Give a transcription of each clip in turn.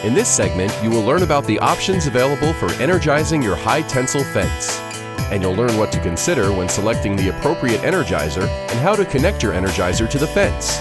In this segment, you will learn about the options available for energizing your high tensile fence. And you'll learn what to consider when selecting the appropriate energizer and how to connect your energizer to the fence.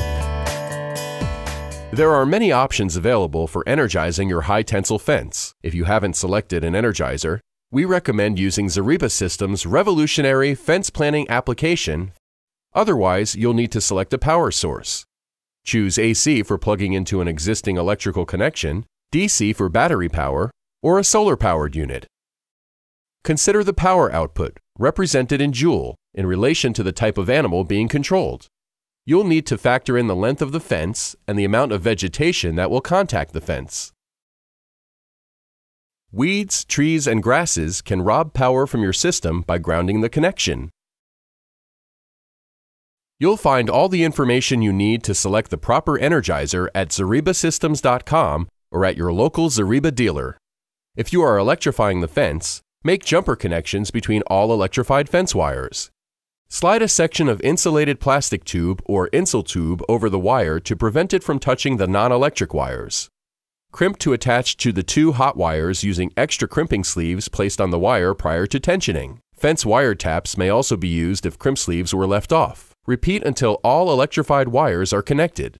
There are many options available for energizing your high tensile fence. If you haven't selected an energizer, we recommend using Zareba System's revolutionary fence planning application. Otherwise, you'll need to select a power source. Choose AC for plugging into an existing electrical connection, DC for battery power, or a solar-powered unit. Consider the power output, represented in joule, in relation to the type of animal being controlled. You'll need to factor in the length of the fence and the amount of vegetation that will contact the fence. Weeds, trees, and grasses can rob power from your system by grounding the connection. You'll find all the information you need to select the proper energizer at zarebasystems.com or at your local Zareba dealer. If you are electrifying the fence, make jumper connections between all electrified fence wires. Slide a section of insulated plastic tube or insul tube over the wire to prevent it from touching the non-electric wires. Crimp to attach to the two hot wires using extra crimping sleeves placed on the wire prior to tensioning. Fence wire taps may also be used if crimp sleeves were left off. Repeat until all electrified wires are connected.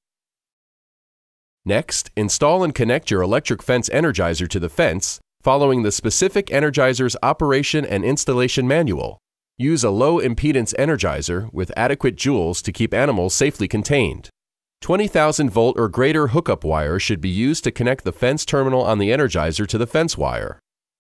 Next, install and connect your electric fence energizer to the fence, following the specific energizer's operation and installation manual. Use a low-impedance energizer with adequate joules to keep animals safely contained. 20,000 volt or greater hookup wire should be used to connect the fence terminal on the energizer to the fence wire.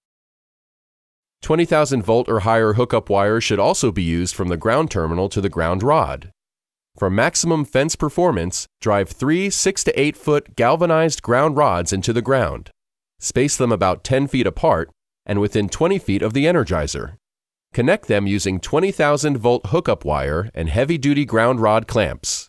20,000 volt or higher hookup wire should also be used from the ground terminal to the ground rod. For maximum fence performance, drive 3 6 to 8 foot galvanized ground rods into the ground. Space them about 10 feet apart and within 20 feet of the energizer. Connect them using 20,000 volt hookup wire and heavy-duty ground rod clamps.